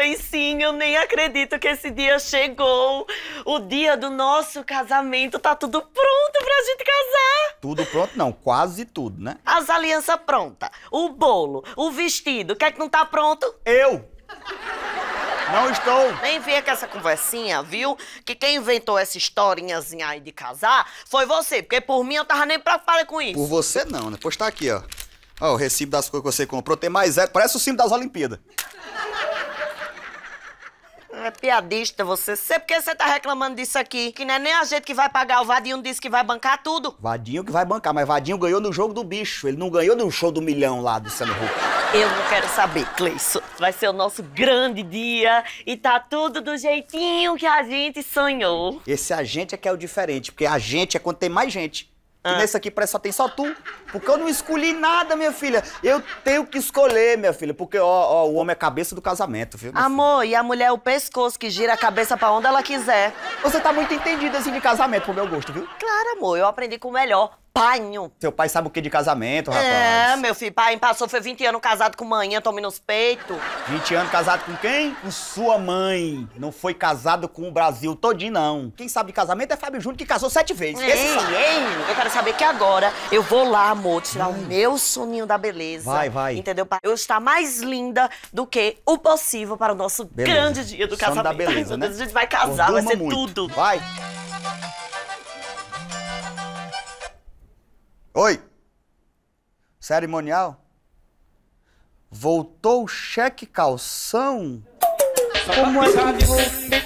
Ai, sim, eu nem acredito que esse dia chegou. O dia do nosso casamento. Tá tudo pronto pra gente casar. Tudo pronto não, quase tudo, né? As alianças prontas, o bolo, o vestido. O que é que não tá pronto? Eu não estou. Nem venha com essa conversinha, viu? Que quem inventou essa historinhazinha aí de casar foi você. Porque por mim eu tava nem preocupada com isso. Por você não, né? Pois tá aqui, ó. Ó, o recibo das coisas que você comprou tem mais zero. Parece o símbolo das Olimpíadas. É piadista você. Sei porque você tá reclamando disso aqui. Que não é nem a gente que vai pagar. O Vadinho disse que vai bancar tudo. Vadinho que vai bancar, mas Vadinho ganhou no jogo do bicho. Ele não ganhou no show do milhão lá do Sano Hulk. Eu não quero saber, Cleison. Vai ser o nosso grande dia e tá tudo do jeitinho que a gente sonhou. Esse agente é que é o diferente, porque a gente é quando tem mais gente. E nesse aqui parece que só tem só tu. Porque eu não escolhi nada, minha filha. Eu tenho que escolher, minha filha. Porque, ó, o homem é a cabeça do casamento, viu? Amor, e a mulher é o pescoço que gira a cabeça pra onde ela quiser. Você tá muito entendida assim de casamento, pro meu gosto, viu? Claro, amor, eu aprendi com o melhor. Painho. Seu pai sabe o que de casamento, rapaz? É, meu filho, pai passou, foi 20 anos casado com manhã, tome nos peitos. 20 anos casado com quem? Com sua mãe. Não foi casado com o Brasil todinho, não. Quem sabe de casamento é Fábio Júnior, que casou 7 vezes. Ei, eu quero saber que agora eu vou lá, amor, tirar o meu soninho da beleza. Vai. Entendeu? Pra eu estar mais linda do que o possível para o nosso grande dia do Sono casamento. da beleza, Ai, meu né? Deus, a gente vai casar, vai ser tudo. Vai. Oi. Cerimonial? Voltou o cheque calção? Como é que vou...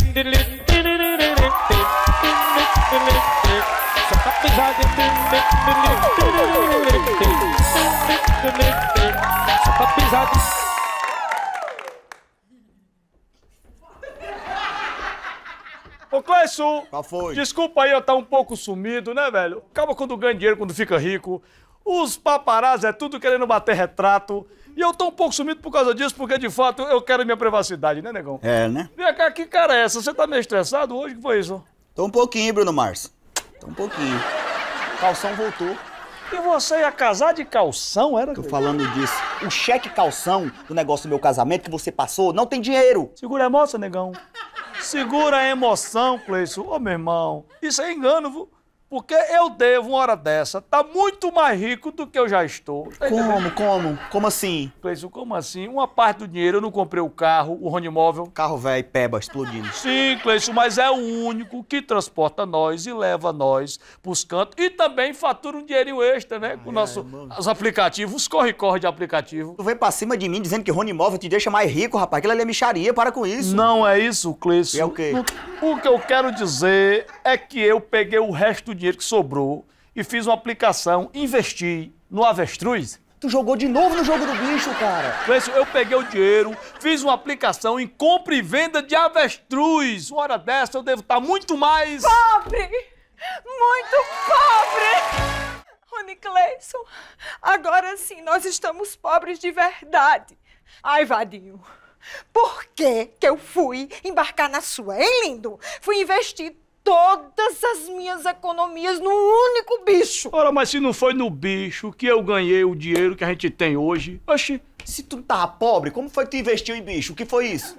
Ô, Cleison! Qual foi? Desculpa aí eu estar um pouco sumido, né, velho? Acaba quando ganha dinheiro, quando fica rico. Os paparazzi é tudo querendo bater retrato. E eu tô um pouco sumido por causa disso, porque de fato eu quero minha privacidade, né, negão? É, né? Vem cá, que cara é essa? Você tá meio estressado hoje? O que foi isso? Tô um pouquinho, Bruno Mars. Tô um pouquinho. Calção voltou. E você ia casar de calção, era? Tô falando disso. O cheque calção do negócio do meu casamento que você passou não tem dinheiro. Segura a emoção, negão. Segura a emoção, Cleison. Ô, meu irmão, isso é engano, viu? Porque eu devo, uma hora dessa, tá muito mais rico do que eu já estou. Tá entendendo? Como assim? Cleison, como assim? Uma parte do dinheiro eu não comprei o carro, o Ronimóvel. Carro velho, peba, explodindo. Sim, Cleison, mas é o único que transporta nós e leva nós pros cantos. E também fatura um dinheirinho extra, né? Com os aplicativos, os corre-corre de aplicativo. Tu vem pra cima de mim dizendo que Rony Móvel te deixa mais rico, rapaz. Aquilo ali é micharia, para com isso. Não é isso, Cleison. E é o quê? O que eu quero dizer é que eu peguei o resto do dinheiro que sobrou e fiz uma aplicação, investi no avestruz. Tu jogou de novo no jogo do bicho, cara. Cleison, eu peguei o dinheiro, fiz uma aplicação em compra e venda de avestruz. Uma hora dessa eu devo estar muito mais... Pobre! Muito pobre! Rony Cleison, agora sim nós estamos pobres de verdade. Ai, Vadinho, por que eu fui embarcar na sua, hein, lindo? Fui investir todas as minhas economias num único bicho. Ora, mas se não foi no bicho que eu ganhei o dinheiro que a gente tem hoje, oxi. Se tu tava pobre, como foi que tu investiu em bicho? O que foi isso?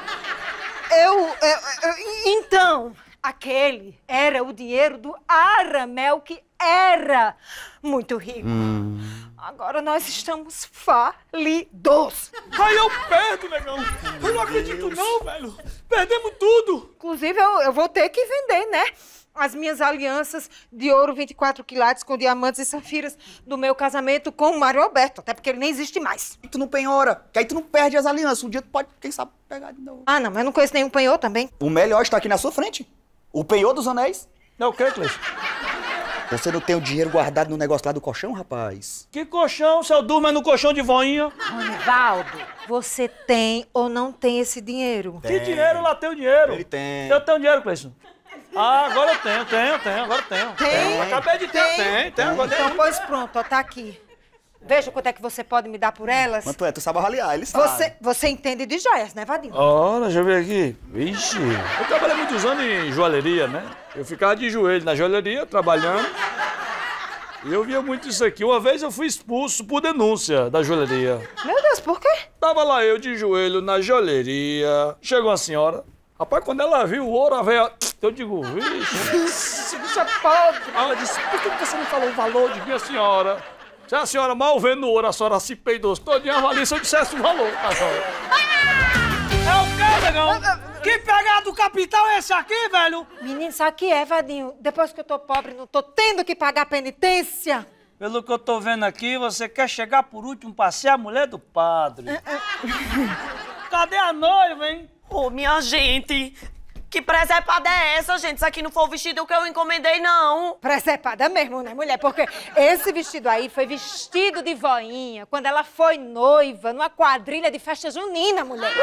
Então, aquele era o dinheiro do Aramel, que era muito rico. Agora nós estamos falidos. Aí eu perdo, negão. Eu não acredito não, velho. Perdemos tudo. Inclusive, eu vou ter que vender, né? As minhas alianças de ouro 24 quilates com diamantes e safiras do meu casamento com o Mário Alberto. Até porque ele nem existe mais. E tu não penhora, que aí tu não perde as alianças. Um dia tu pode, quem sabe, pegar de novo. Ah, não, mas eu não conheço nenhum penhor também. O melhor está aqui na sua frente. O penhor dos anéis. É o quê, Cleison? Você não tem o dinheiro guardado no negócio lá do colchão, rapaz? Que colchão? Se eu durmo é no colchão de voinha. Ronivaldo, você tem ou não tem esse dinheiro? Que dinheiro? Lá tem o dinheiro. Ele tem. Eu tenho dinheiro, Cleison. Ah, agora eu tenho, agora eu tenho. Tem? Acabei de ter, tem, agora Então, tem. pois pronto, ó, tá aqui. Veja quanto é que você pode me dar por elas. Quanto é? Tu sabe avaliar, ele sabe. Você entende de joias, né, Vadinho? Olha, deixa eu ver aqui. Vixe. Eu trabalhei muitos anos em joalheria, né? Eu ficava de joelho na joalheria, trabalhando. Eu via muito isso aqui. Uma vez eu fui expulso por denúncia da joalheria. Meu Deus, por quê? Tava lá eu de joelho na joalheria. Chegou a senhora. Rapaz, quando ela viu o ouro, a velha... Eu digo, vixe, isso é pau. Ela disse, por que você não falou o valor de minha senhora? Se a senhora mal vendo o ouro, a senhora se peidou todinha, avalia se eu dissesse o valor. É o quê, negão? Que pegada do capital é esse aqui, velho? Menino, sabe o que é, Vadinho? Depois que eu tô pobre, não tô tendo que pagar penitência. Pelo que eu tô vendo aqui, você quer chegar por último pra ser a mulher do padre. Cadê a noiva, hein? Ô, minha gente, que presepada é essa, gente? Isso aqui não foi o vestido que eu encomendei, não. Presepada mesmo, né, mulher? Porque esse vestido aí foi vestido de voinha quando ela foi noiva numa quadrilha de festa junina, mulher.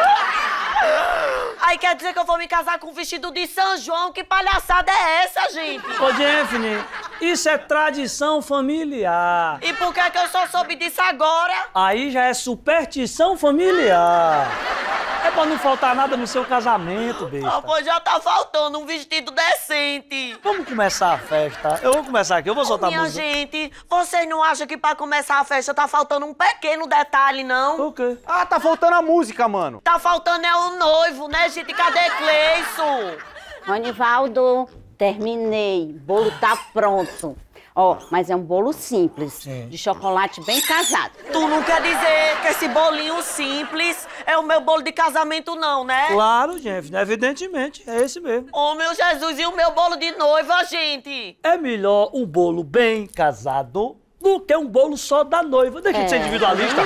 Aí quer dizer que eu vou me casar com um vestido de São João? Que palhaçada é essa, gente? Ô, Daphne, isso é tradição familiar. E por que eu só soube disso agora? Aí já é superstição familiar. É pra não faltar nada no seu casamento, besta. Ah, pois já tá faltando um vestido decente. Vamos começar a festa. Eu vou começar aqui, eu vou soltar a Minha música. gente, vocês não acham que pra começar a festa tá faltando um pequeno detalhe, não? O quê? Ah, tá faltando a música, mano. Tá faltando é o noivo, né, gente? Cadê Cleison? Ronivaldo, terminei. O bolo tá pronto. Ó, mas é um bolo simples, de chocolate bem casado. Tu não quer dizer que esse bolinho simples é o meu bolo de casamento, não, né? Claro, gente, evidentemente, é esse mesmo. Ô, meu Jesus, e o meu bolo de noiva, gente? É melhor um bolo bem casado do que um bolo só da noiva. Deixa de ser individualista.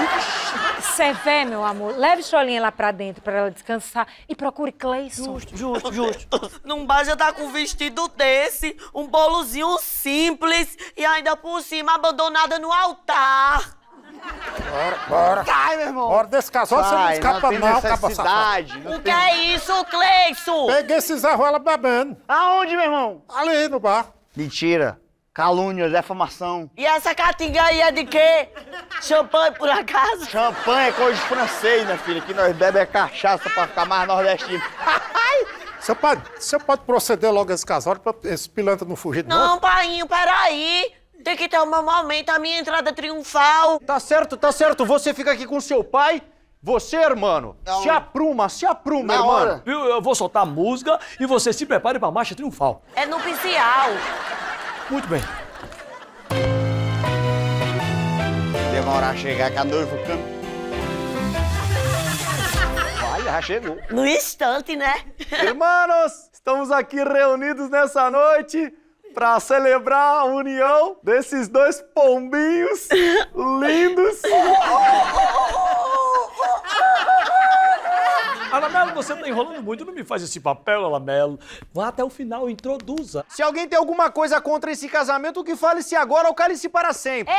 Cê meu amor, leve Cholinha lá pra dentro pra ela descansar e procure Cleison. Justo. Não basta estar com um vestido desse, um bolozinho simples e ainda por cima abandonada no altar. Bora. Sai, meu irmão. Hora desse casal, você não Sai, escapa tem não, caba safado. necessidade. Não O que tem... é isso, Cleison? Peguei esse Zé Ruela bebendo. Aonde, meu irmão? Ali no bar. Mentira. Calúnia, defamação. E essa catinga aí é de quê? Champanhe, por acaso? Champanhe é coisa de francês, minha filha. Que nós bebemos é cachaça pra ficar mais nordestino. Você pode proceder logo a esse casório pra esse pilantra não fugir de nós? Não, painho, peraí. Tem que ter o meu momento, a minha entrada triunfal. Tá certo. Você fica aqui com seu pai. Você, irmão, Não. se apruma, Na irmão. hora. Viu? Eu vou soltar a música e você se prepare pra marcha triunfal. É nupcial. Muito bem. Demorar a chegar com a noiva ficando. Vai, já chegou. No instante, né? Irmãos, estamos aqui reunidos nessa noite para celebrar a união desses dois pombinhos lindos. Alamelo, você tá enrolando muito, não me faz esse papel, Alamelo. Vá até o final, introduza. Se alguém tem alguma coisa contra esse casamento, que fale-se agora ou cale-se para sempre.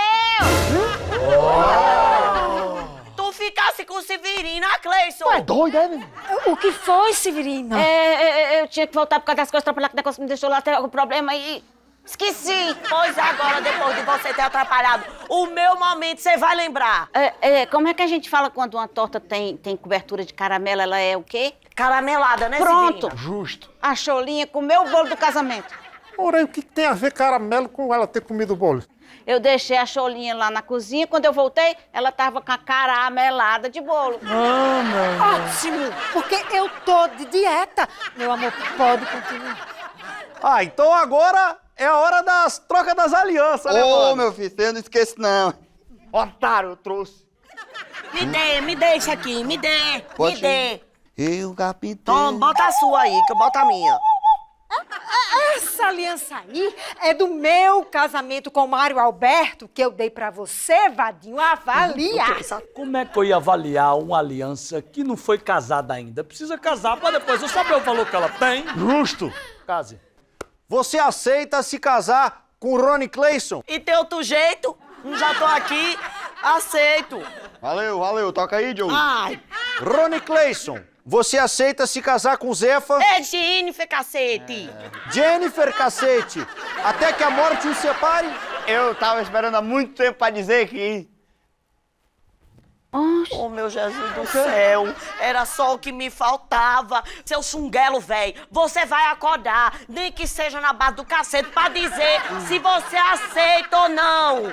Tu ficasse com Severina, Cleison. É doido, é, meu? O que foi, Severina? Eu tinha que voltar por causa das coisas, trabalhar que o negócio me deixou lá, ter algum problema e... Esqueci. Pois agora, depois de você ter atrapalhado o meu momento, você vai lembrar. Como é que a gente fala quando uma torta tem cobertura de caramelo? Ela é o quê? Caramelada, né, Pronto. Severina? Justo. A Cholinha comeu o bolo do casamento. Ora, o que tem a ver caramelo com ela ter comido o bolo? Eu deixei a Cholinha lá na cozinha, quando eu voltei, ela tava com a cara amelada de bolo. Ótimo, porque eu tô de dieta. Meu amor, pode continuar. Ah, então agora é a hora das trocas das alianças, né, Ô, mano? meu filho, você não esquece, não. Otário, eu trouxe. Me dê isso aqui, me dê. Pode Me dê. Eu capitei. Toma, bota a sua aí, que eu boto a minha. Essa aliança aí é do meu casamento com o Mário Alberto, que eu dei pra você, Vadinho, avaliar. Como é que eu ia avaliar uma aliança que não foi casada ainda? Precisa casar pra depois eu saber o valor que ela tem. Justo. Case. Você aceita se casar com o Ronnie Cleison? E tem outro jeito? Já tô aqui, aceito. Valeu. Toca aí, Joe. Ai, Ronnie Cleison, você aceita se casar com Zefa? é Jennifer, cacete. Jennifer, cacete, até que a morte os separe? Eu tava esperando há muito tempo pra dizer que... Oxe. Oh, meu Jesus do céu, era só o que me faltava. Seu chunguelo, velho, você vai acordar, nem que seja na base do cacete, pra dizer se você aceita ou não.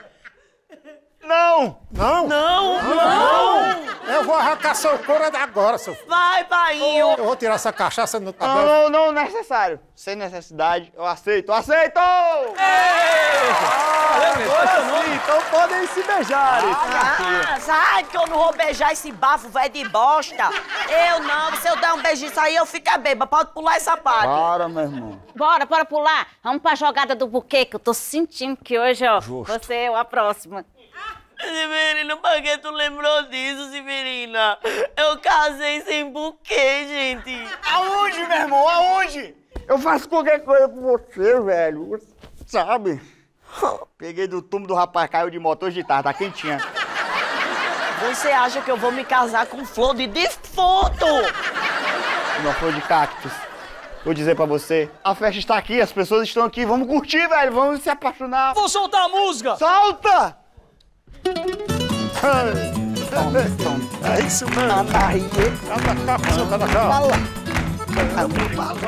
Não! Não! Não, não. Eu vou arrancar seu couro agora, seu filho. Vai, painho. Eu vou tirar essa cachaça no cabelo. Não necessário. Sem necessidade, eu aceito. Aceito! Agora sim, então podem se beijar. Ah, sai que eu não vou beijar esse bafo, velho de bosta. Eu não, se eu der um beijinho aí, eu fico bêbada. Pode pular essa parte. Para, meu irmão. Bora pular. Vamos pra jogada do buquê, que eu tô sentindo que hoje, ó, você é a próxima. Severina, por que tu lembrou disso, Severina? Eu casei sem buquê, gente. Aonde, meu irmão? Aonde? Eu faço qualquer coisa por você, velho. Sabe? Peguei do túmulo do rapaz, caiu de moto hoje de tarde, tá quentinha. Você acha que eu vou me casar com flor de defunto? Uma flor de cactus. Vou dizer pra você, a festa está aqui, as pessoas estão aqui, vamos curtir, velho, vamos se apaixonar. Vou soltar a música! Solta! É isso mesmo. Tá aí, Cada capa, cada capa. fala.